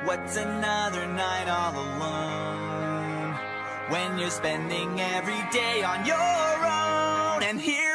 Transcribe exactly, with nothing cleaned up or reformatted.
what's another night all alone when you're spending every day on your own? And here